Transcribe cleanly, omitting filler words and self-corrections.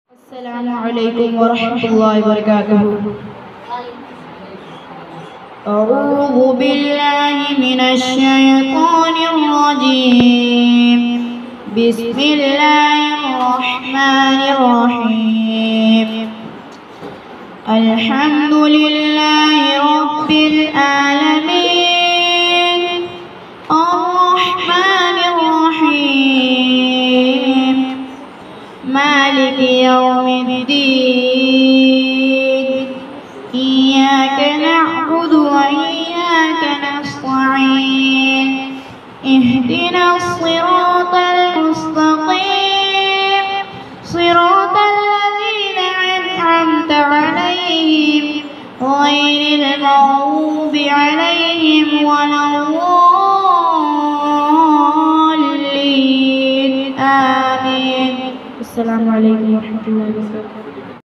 السلام عليكم ورحمة الله وبركاته. أعوذ بالله من الشيطان الرجيم. بسم الله الرحمن الرحيم. الحمد لله رب العالمين الرحمن الرحيم مالك يوم الدين إياك نعبد وإياك نستعين اهدنا الصراط المستقيم صراط الذين أنعمت عليهم غير المغضوب عليهم ولا الضالين آمين. السلام عليكم ورحمة الله وبركاته.